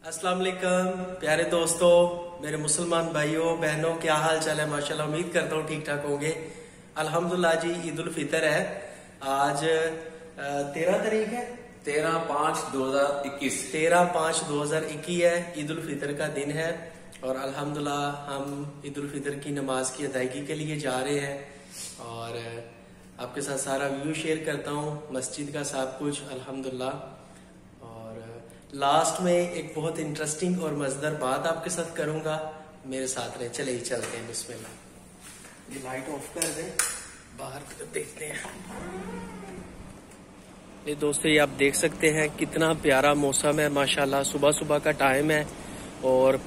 अस्सलाम वालेकुम प्यारे दोस्तों, मेरे मुसलमान भाइयों बहनों, क्या हाल चाल है? माशाल्लाह, उम्मीद करता हूँ ठीक ठाक होंगे। अल्हम्दुलिल्लाह जी, ईद उल फितर है आज 13 तारीख है, 13/5/2021 13/5/2021 है, ईद उल फितर का दिन है। और अल्हम्दुलिल्लाह हम ईद उल फितर की नमाज की अदायगी के लिए जा रहे हैं और आपके साथ सारा व्यू शेयर करता हूँ मस्जिद का सब कुछ अल्हम्दुलिल्लाह। लास्ट में एक बहुत इंटरेस्टिंग और मजेदार बात आपके साथ करूंगा, मेरे साथ रहे। चले ही चलते हैं, बिस्मिल्लाह। ये लाइट ऑफ कर दें, बाहर देखते हैं। ये दोस्तों, ये आप देख सकते हैं कितना प्यारा मौसम है माशाल्लाह। सुबह सुबह का टाइम है और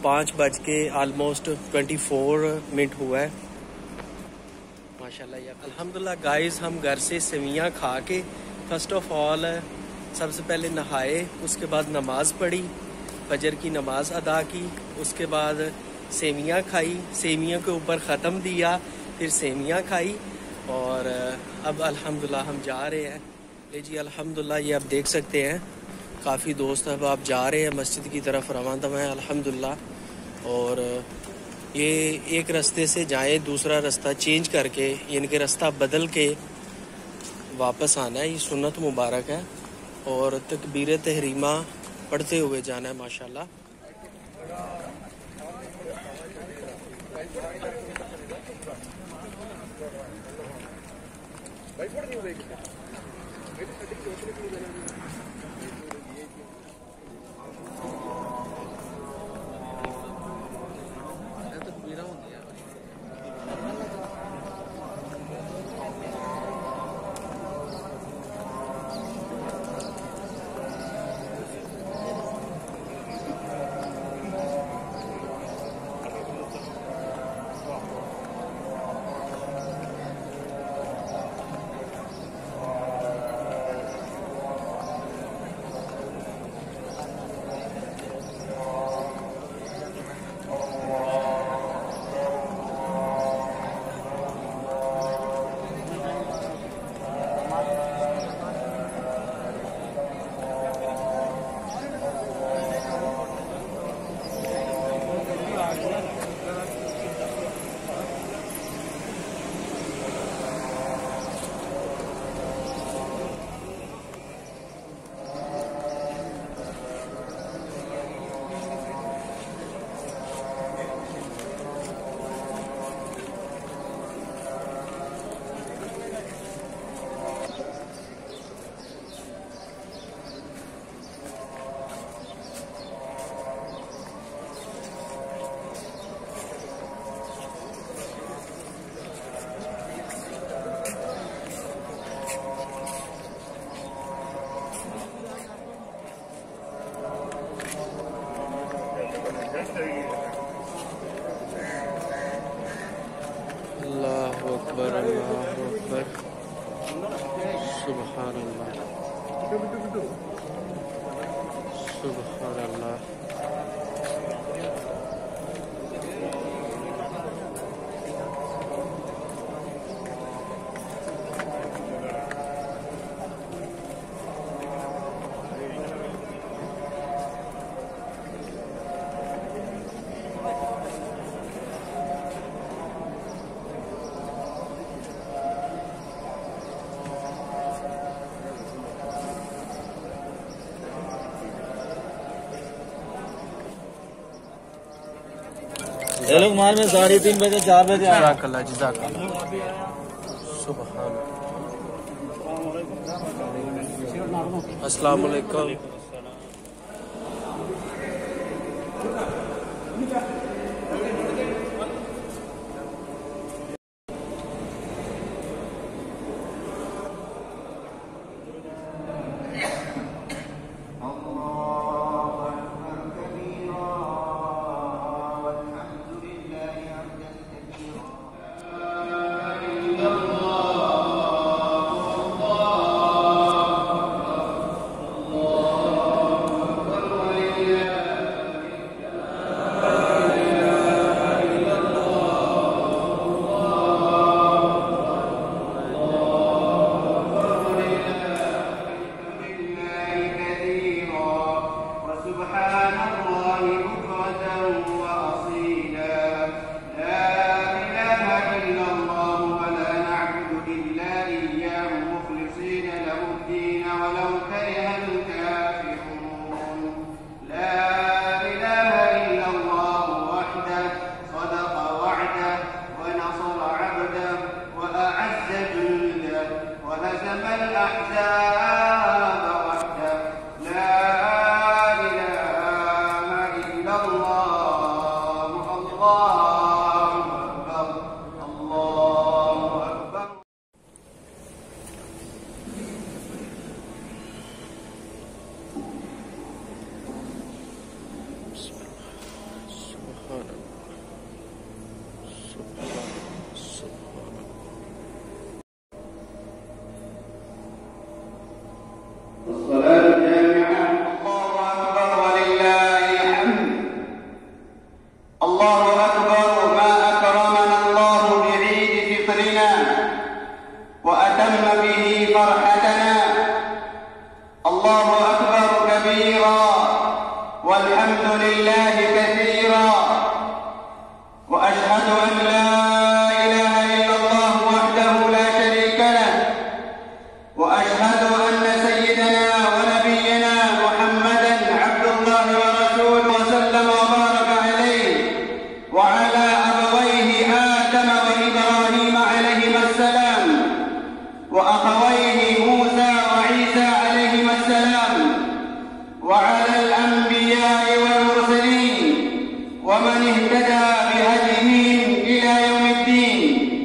5:24 हुआ है माशाल्लाह। या अल्हम्दुलिल्लाह गाइस, हम घर से सेवियां खा के फर्स्ट ऑफ ऑल सबसे पहले नहाए, उसके बाद नमाज पढ़ी, फजर की नमाज अदा की, उसके बाद सेवियां खाई, सेवियों के ऊपर ख़त्म दिया, फिर सेवियां खाई और अब अल्हम्दुलिल्लाह हम जा रहे हैं। ले जी अल्हम्दुलिल्लाह, ये आप देख सकते हैं काफ़ी दोस्त अब आप जा रहे हैं मस्जिद की तरफ रवाना हैं अल्हम्दुलिल्लाह। और ये एक रास्ते से जाएं, दूसरा रास्ता चेंज करके, यानी कि रास्ता बदल के वापस आना है। ये सुन्नत मुबारक है और तकबीर तहरीमा पढ़ते हुए जाना है माशाल्लाह। अल्लाहु अकबर, अल्लाहु अकबर, सुभान अल्लाह, सुभान अल्लाह। ये लोग माल में 3:30 बजे 4 बजे आए। अस्सलाम वालेकुम। وهزم الأحزاب وحده لا إله إلا الله الله أكبر الله أكبر. الصلاة الجامعة. الله أكبر ولله الحمد. الله أكبر. ما أكرمنا الله بعيد فطرنا وأتم به فرحتنا. الله أكبر كبيرا والحمد لله كثيرا، وأشهد أن لا إله إلا الله وحده لا شريك له، وأشهد أن سيدنا ونبينا محمدًا عبد الله ورسوله وسلم وبارك عليه وعلى أبويه آدم وإبراهيم عليهما السلام، وأخويه موسى وعيسى عليهما السلام، وعلى الأنبياء والمرسلين ومن اهتدى بهديهم إلى يوم الدين.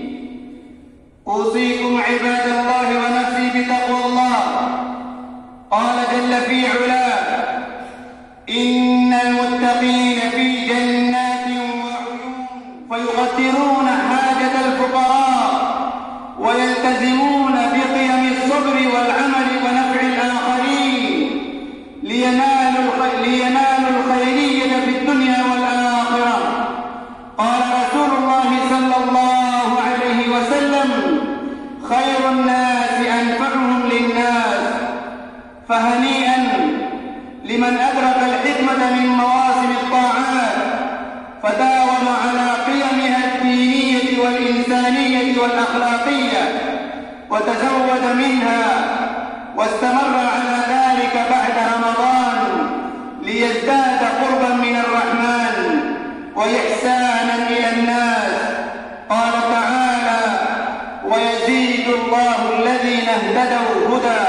أوصيكم عباد الله ونفسي بتقوى الله. قال جل في علاه: إن المتقين في جنات وعيون فيقدرون حاجة الفقراء ويلتزمون بقيم الصبر والعمل ونفع الآخرين لينالوا الخيرية في الدنيا والآخرة. قال رسول الله صلى الله عليه وسلم: خير الناس أنفعهم للناس. فهنيئا لمن أدرك الحكمة من مواسم الطاعات فداوم على قيمها الدينية والإنسانية والأخلاقية وتزود منها، واستمر على ذلك بعد رمضان ليزداد قربا من الرحمن وإحسانا إلى الناس. قال تعالى: ويزيد الله الذين اهتدوا هدى.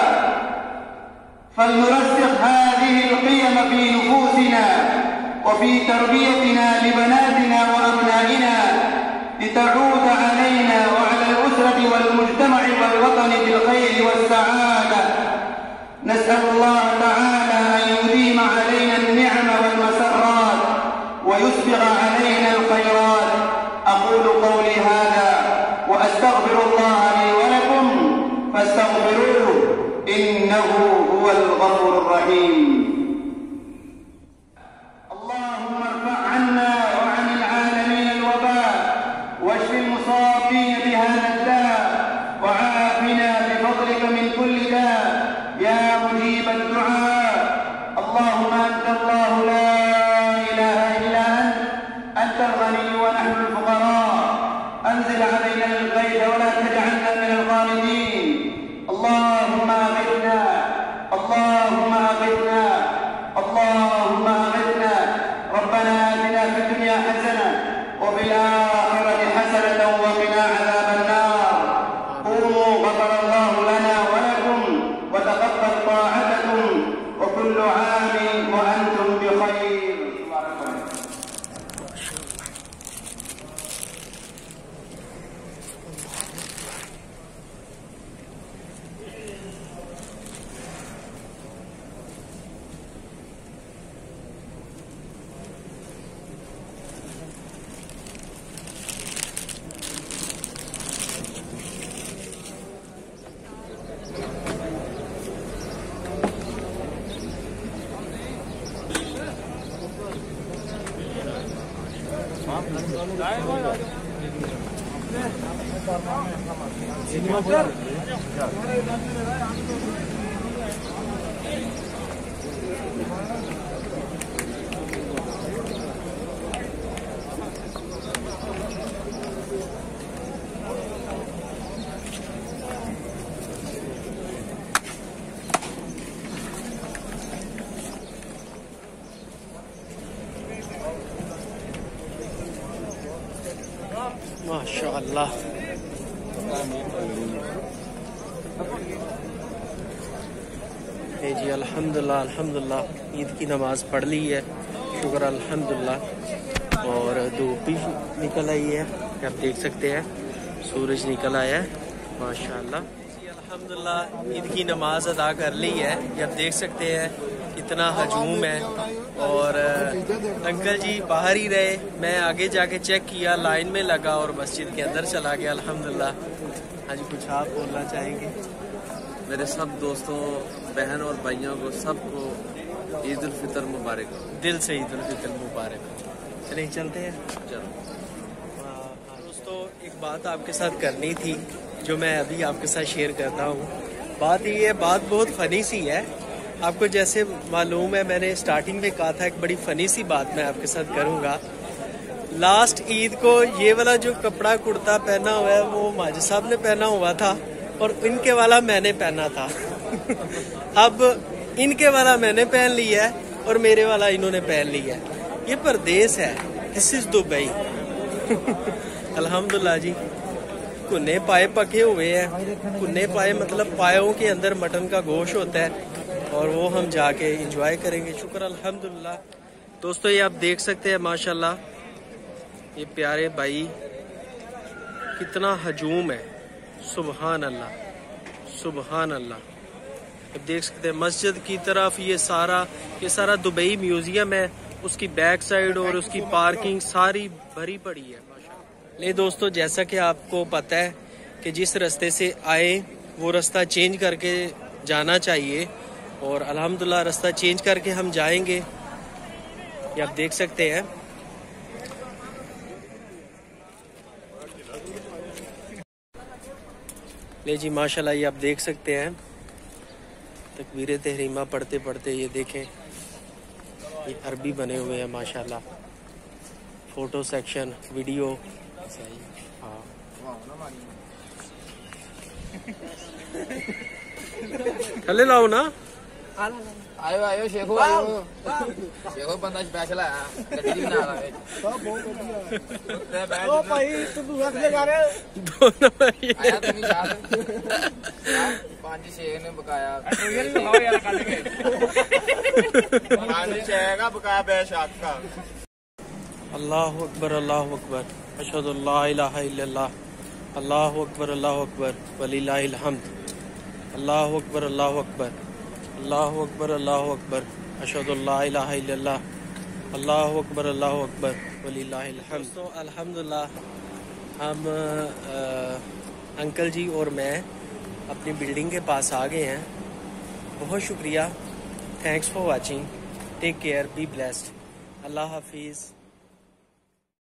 فلنرسخ هذه القيم في نفوسنا وفي تربيتنا لبناتنا وأبنائنا لتعود علينا وعلى الأسرة والمجتمع والوطن بالخير والسعادة. نسأل الله تعالى أن يديم علينا النعم والمسرات ويسبغ علينا الخيرات. أقول قولي هذا وأستغفر الله لي ولكم فاستغفروه إنه هو الغفور الرحيم. اللهم ارفع عنا وعن العالمين الوباء واشف المصابين بهذا الداء وعافنا بفضلك من كل داء يا مجيب الدعاء. اللهم أنت الله لا إله إلا أنت الغني ونحن الفقراء. أنزل علينا الغيث ولا تجعلنا من القانطين. اللهم أغثنا اللهم أغثنا اللهم أغثنا. ربنا آتنا في الدنيا حسنة وفي الآخرة حسنة وقنا عذاب النار. قوموا غفر الله لنا ولكم وتقبل طاعتكم وكل عام وأنتم بخير. माशाअल्लाह। ये जी अल्हम्दुलिल्लाह अल्हम्दुलिल्लाह ईद की नमाज़ पढ़ ली है, शुक्र अल्हम्दुलिल्लाह। और धूप भी निकल आई है, आप देख सकते हैं सूरज निकल आया है माशाल्लाह। जी अल्हम्दुलिल्लाह ईद की नमाज़ अदा कर ली है, ये आप देख सकते हैं कितना हजूम है। और अंकल जी बाहर ही रहे, मैं आगे जाके चेक किया, लाइन में लगा और मस्जिद के अंदर चला गया अल्हम्दुलिल्लाह। हाँ जी, कुछ आप बोलना चाहेंगे? मेरे सब दोस्तों, बहन और भाइयों को सबको ईद उल फितर मुबारक हो। दिल से ईद उल फितर मुबारक हो। चलिए चलते हैं। चलो दोस्तों, एक बात आपके साथ करनी थी जो मैं अभी आपके साथ शेयर करता हूँ। बात ये है, बात बहुत फनी सी है। आपको जैसे मालूम है, मैंने स्टार्टिंग में कहा था एक बड़ी फनी सी बात मैं आपके साथ करूँगा। लास्ट ईद को ये वाला जो कपड़ा कुर्ता पहना हुआ है वो माजी साहब ने पहना हुआ था और इनके वाला मैंने पहना था। अब इनके वाला मैंने पहन लिया है और मेरे वाला इन्होंने पहन लिया है। ये परदेस है, दिस इज दुबई। अल्हम्दुलिल्लाह जी। कुन्ने पाए पके हुए हैं, कुन्ने पाए मतलब पायों के अंदर मटन का गोश्त होता है और वो हम जाके एंजॉय करेंगे, शुक्र अल्हम्दुलिल्लाह। दोस्तों, ये आप देख सकते हैं माशाल्लाह, ये प्यारे भाई कितना हजूम है, सुबहान अल्लाह सुबहान अल्लाह। आप देख सकते हैं मस्जिद की तरफ ये सारा दुबई म्यूजियम है, उसकी बैक साइड और उसकी पार्किंग सारी भरी पड़ी है माशाल्लाह। ले दोस्तों, जैसा कि आपको पता है कि जिस रास्ते से आए वो रास्ता चेंज करके जाना चाहिए और अल्हम्दुलिल्लाह रास्ता चेंज करके हम जाएंगे। ये आप देख सकते हैं। ले जी माशाल्लाह, ये आप देख सकते हैं तकबीर तहरीमा पढ़ते पढ़ते ये देखें, ये अरबी बने हुए हैं माशाल्लाह। Photo section, video. हाँ थले लाओ ना। आयो आयो शेखो, आयो शेखो, बंदा स्पेशल है, गड्डी भी ना आवे। ओ भाई तू दूसरा से जा रहे दोनों भाई आया तुम साथ 5-6 ने बकाया ट्रेलर लगाओ यार कल के 5-6 का बकाया बेशक का। अल्लाहु अकबर अल्लाहु अकबर, अशहदु अल्ला इलाहा इल्लल्लाह, अल्लाहु अकबर वलिल्लाहिल हम्द, अल्लाहु अकबर अल्लाहु अकबर, अल्लाहु अकबर अल्लाहु अकबर, अशहदु अल्ला इलाहा इल्लल्लाह, अल्लाहु अकबर वलिल्लाहिल हम्द। तो अल्हम्दुलिल्लाह हम अंकल जी और मैं अपनी बिल्डिंग के पास आ गए हैं। बहुत शुक्रिया, thanks for watching, take care, be blessed, अल्लाह हाफिज़।